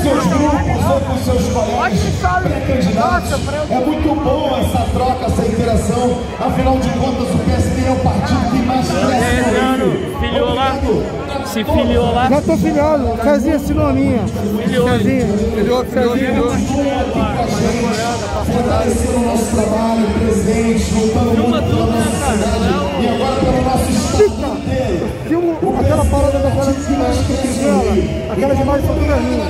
seus grupos ou com seus colegas pré-candidatos. É muito bom essa troca, essa interação. Afinal de contas, o PSD é o partido que mais cresce. Filiou lá? Se filiou lá? Já tô filiado, Cezinha assinou a minha. Cezinha. Filiou. Fortalecendo o nosso trabalho, presente, lutando muito pela nossa cidade e agora pelo nosso estado inteiro. Filmo aquela parada daquela de aquelas imagens são todas minhas.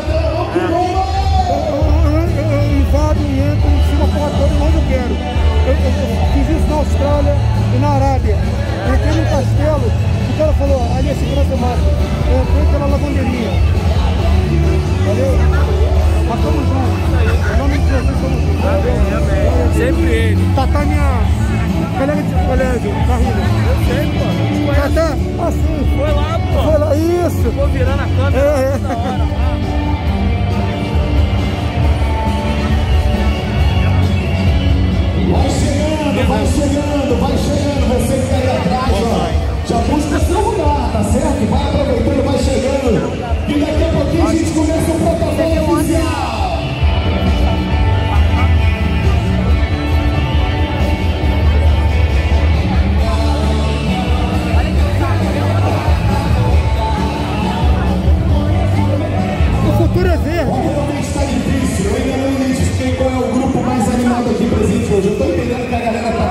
Eu invado e entro em cima da porra toda onde eu quero. Eu fiz isso na Austrália e na Arábia. Eu entrei num castelo, o cara falou, ali é segurança máxima. Eu entrei pela lavanderia. Valeu? Mas tamo junto. Em nome de Jesus, tamo junto. Amém. Sempre ele. Tatá minha colega de colégio, Carrilha. Eu sei, pô. Tatá, assim. Foi lá, pô. Foi lá, isso. Ficou virando a câmera toda hora. Vai chegando, você que tá aí atrás, ó. Já busca seu lugar, tá certo? Vai aproveitando, vai chegando. E daqui a pouquinho a gente começa o protocolo oficial. O futuro é verde. Realmente tá difícil, eu ainda não identifiquei qual é o grupo mais animado aqui presente hoje. Eu tô entendendo que a galera tá